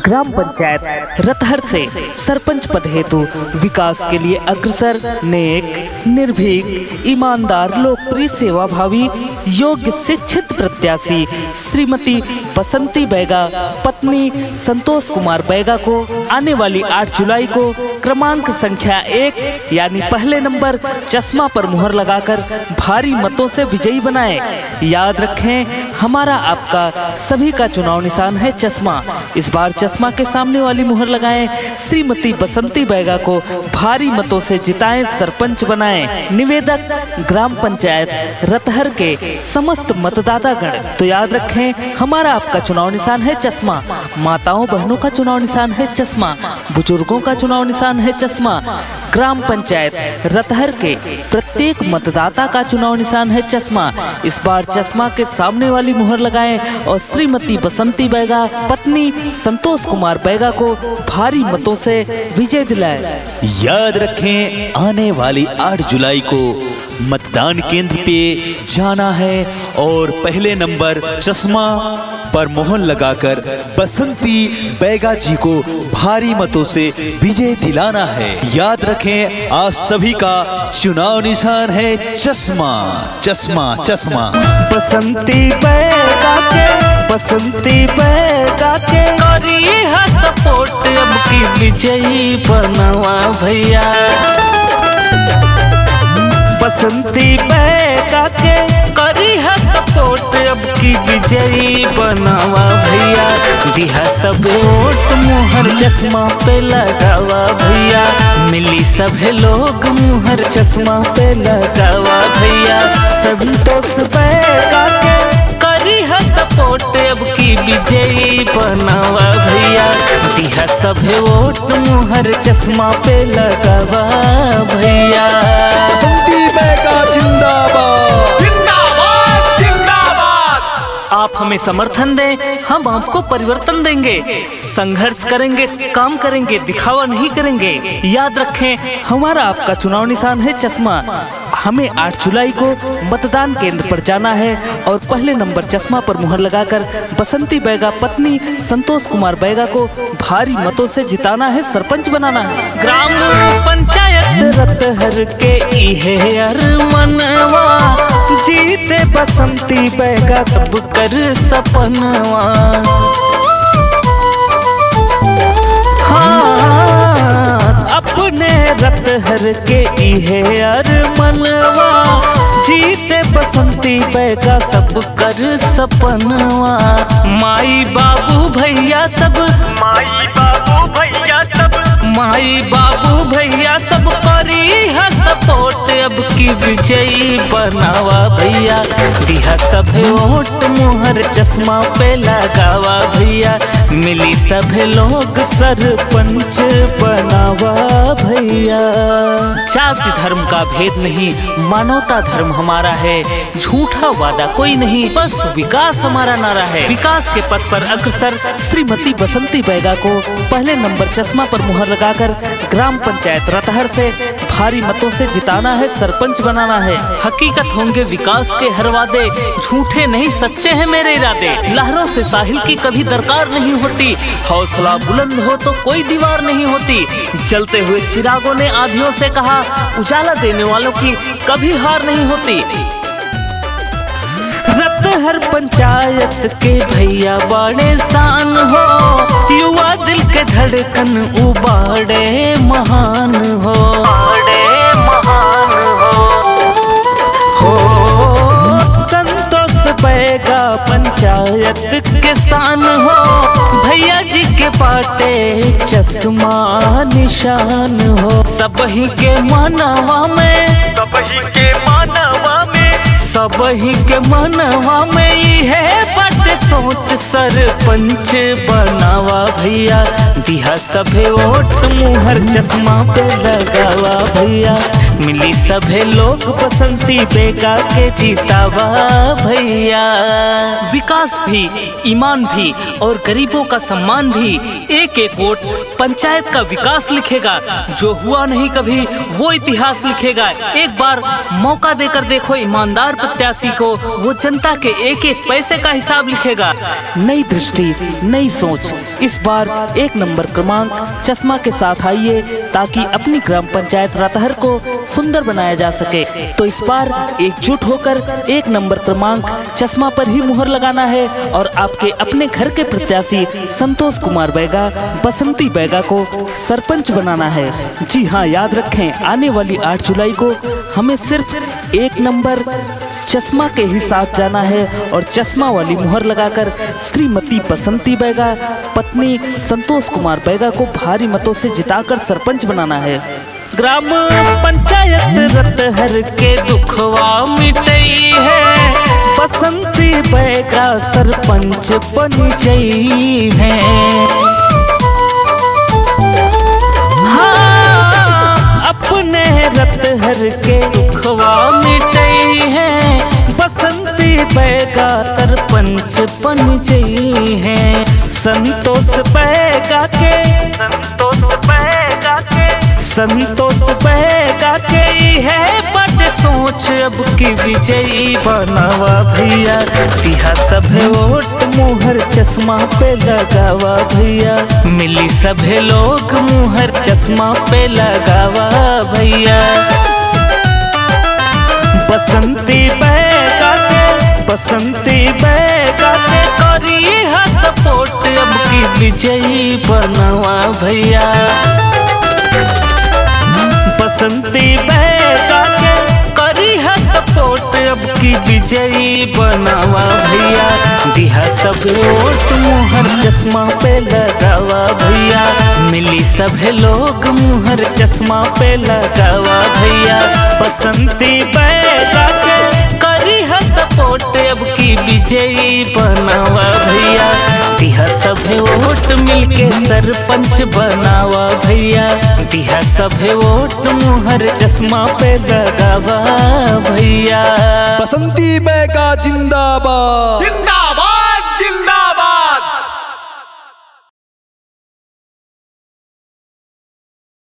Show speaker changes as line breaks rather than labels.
Gram panchayat रतहर से सरपंच पद हेतु विकास के लिए अग्रसर, नेक, निर्भीक, ईमानदार, लोकप्रिय, सेवाभावी, योग्य, शिक्षित प्रत्याशी श्रीमती बसंती बैगा पत्नी संतोष कुमार बैगा को आने वाली 8 जुलाई को क्रमांक संख्या 1 यानी पहले नंबर चश्मा पर मुहर लगाकर भारी मतों से विजयी बनाएं। याद रखें, हमारा आपका सभी का चुनाव निशान है चश्मा। इस बार चश्मा के सामने वाली मुहर लगाएं, श्रीमती बसंती बैगा को भारी मतों से जिताएं, सरपंच बनाएं। निवेदक ग्राम पंचायत रतहर के समस्त मतदातागण। तो याद रखें, हमारा आपका चुनाव निशान है चश्मा। माताओं बहनों का चुनाव निशान है चश्मा, बुजुर्गों का चुनाव निशान है चश्मा। ग्राम पंचायत रतहर के प्रत्येक मतदाता का चुनाव निशान है चश्मा। इस बार चश्मा के सामने वाली मुहर लगाएं और श्रीमती बसंती बैगा पत्नी संतोष कुमार बैगा को भारी मतों से विजय दिलाएं।
याद रखें, आने वाली 8 जुलाई को मतदान केंद्र पे जाना है और पहले नंबर चश्मा पर मोहर लगाकर बसंती बैगा जी को भारी मतों से विजय दिलाना है। याद रखें, आप सभी का चुनाव निशान है चश्मा, चश्मा, चश्मा।
बसंती बैगा के, बसंती बैगा के करी है सपोर्ट, अब की विजयी बनवा भैया। बसंती बैगा के करी है सपोर्ट, अब की विजयी बनावा भैया। दिहा सब वोट मुहर चश्मा पे लगावा भैया। मिली सभी लोग मुहर चश्मा पे लगावा भैया। संतोष बैगा के करी है सपोर्ट, अब की विजयी बनावा भैया। दिहा सभी वोट मुहर चश्मा पे लगावा भैया।
बसंती बैगा जिंदाबाद,
जिंदाबाद, जिंदाबाद।
आप हमें समर्थन दें, हम आपको परिवर्तन देंगे। संघर्ष करेंगे, काम करेंगे, दिखावा नहीं करेंगे। याद रखें, हमारा आपका चुनाव निशान है चश्मा। हमें 8 जुलाई को मतदान केंद्र पर जाना है और पहले नंबर चश्मा पर मुहर लगाकर बसंती बैगा पत्नी संतोष कुमार बैगा को भारी मतों से जिताना है, सरपंच बनाना है। ग्राम पंचायत रतहर के इहे अरमनवा, जीते बसंती बैगा सब कर सपनवा। अपने रतहर के इहे अरमनवा, जीते बसंती बैगा सब कर सपनवा। माई बाबू भैया सब,
माई बाबू भैया सब,
माई बाबू भैया सब करी है सपोर्ट, अब की विजयी बनावा भैया। दिहा सब वोट मुहर चश्मा पे लगावा भैया। मिली सभी लोग सरपंच बनावा भैया। जाति धर्म का भेद नहीं, मानवता धर्म हमारा है। झूठा वादा कोई नहीं, बस विकास हमारा नारा है। विकास के पथ पर अग्रसर श्रीमती बसंती बैगा को पहले नंबर चश्मा पर मुहर लगाकर ग्राम पंचायत रतहर से भारी मतों से जिताना है, सरपंच बनाना है। हकीकत होंगे विकास के हर वादे, झूठे नहीं सच्चे हैं मेरे इरादे। लहरों से साहिल की कभी दरकार नहीं होती, हौसला बुलंद हो तो कोई दीवार नहीं होती। जलते हुए चिरागों ने आधियों से कहा, उजाला देने वालों की कभी हार नहीं होती। रतहर पंचायत के भैया बड़े शान हो, युवा दिल के धड़कन उबाड़े महान हो, महान हो। संतोष बैगा पंचायत के शान हो, भैया जी के पाटे चश्मा निशान हो। सबही के मानवा में,
सबही के मानवा में,
सबही के मनवा में है बट सोच, सरपंच बनावा भैया। दिहा सभे वोट मुहर चश्मा पे लगावा भैया। मिली सभे लोग बसंती बेगा के जीतावा भैया। विकास भी, ईमान भी और गरीबों का सम्मान भी, एक एक वोट पंचायत का विकास लिखेगा। जो हुआ नहीं कभी वो इतिहास लिखेगा। एक बार मौका देकर देखो ईमानदार प्रत्याशी को, वो जनता के एक एक पैसे का हिसाब लिखेगा। नई दृष्टि, नई सोच, इस बार 1 नंबर क्रमांक चश्मा के साथ आइए ताकि अपनी ग्राम पंचायत रतहर को सुंदर बनाया जा सके। तो इस बार एकजुट होकर 1 नंबर क्रमांक चश्मा पर ही मुहर लगाना है और आपके अपने घर के प्रत्याशी संतोष कुमार बैगा, बसंती बैगा को सरपंच बनाना है। जी हाँ, याद रखें, आने वाली 8 जुलाई को हमें सिर्फ 1 नंबर चश्मा के ही साथ जाना है और चश्मा वाली मुहर लगाकर श्रीमती बसंती बैगा, पत्नी संतोष कुमार बैगा को भारी मतों से जिताकर सरपंच बनाना है। ग्राम पंचायत रतहर के दुखवा मिटई है, बसंती बैगा सरपंच बन गई है। हाँ, अपने रतहर के दुखवा मिटई है, बसंती बैगा सरपंच बन गई है। संतोष बैगा के, संतोष बैगा के है बट सोच अब की विजयी बनावा भैया। दिहा सभे वोट मुहर चश्मा पे लगावा भैया। मिली सभे लोग मुहर चश्मा पे लगावा भैया। बसंती बैगा के, बसंती बैगा के करी है सपोर्ट अब की विजयी बनावा भैया। बसंती बैगा के करी है सपोर्ट अब की विजयी बनावा भैया। दिहा सब वोट मुहर चश्मा पे लगावा भैया। मिली सभे लोग मुहर चश्मा पे लगावा भैया। बसंती बैगा के करी है सपोर्ट अब की विजयी बनावा भैया। दिहा सभे वोट मिलके सरपंच बनावा भैया। दिहा सभे वोट मुहर चश्मा पे लगावा भैया।
बसंती बैगा जिंदाबाद।